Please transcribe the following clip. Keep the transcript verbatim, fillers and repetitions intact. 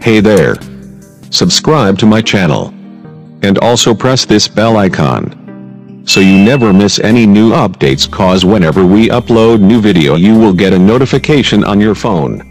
Hey there! Subscribe to my channel. And also press this bell icon, so you never miss any new updates, cause whenever we upload new video you will get a notification on your phone.